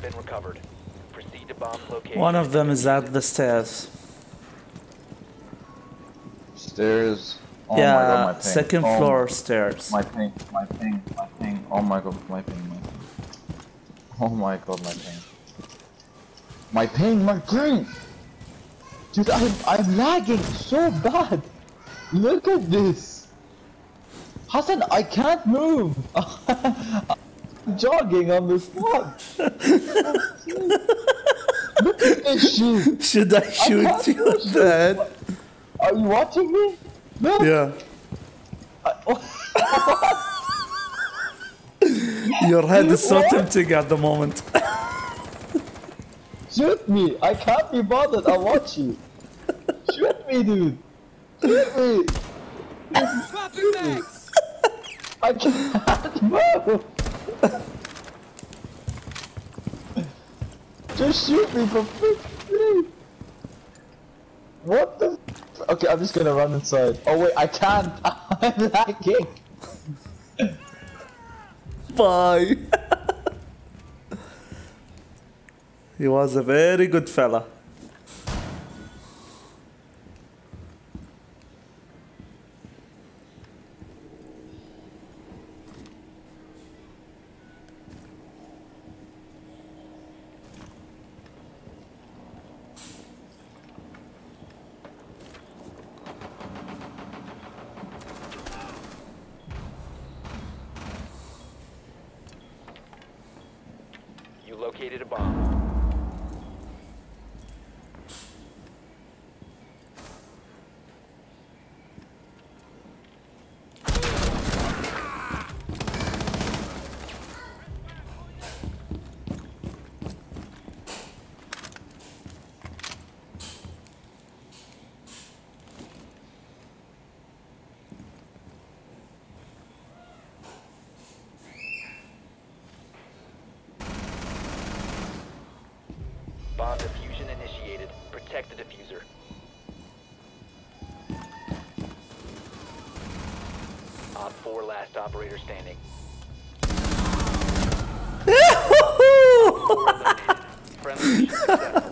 been recovered. Proceed to bomb location. One of them is at the stairs. Stairs. Oh Yeah, my god, my ping. second floor stairs. My ping. Oh my god, my ping. Oh my god, my ping. My ping! Dude, I'm lagging so bad! Look at this! Hassan, I can't move! I'm jogging on the spot! Look at this shit! Should I shoot you in the head? Are you watching me? No! Yeah. Your head is so tempting at the moment. Shoot me! I can't be bothered, I'll watch you! Shoot me, dude! Shoot me! Shoot me! I can't move! Just shoot me for 50! What the f— okay, I'm just gonna run inside. Oh wait, I can't! I'm lagging! Bye! He was a very good fella. You located a bomb. Bomb diffusion initiated. Protect the diffuser. Op 4 last operator standing. Op 4 eliminated. Friendly mission successful.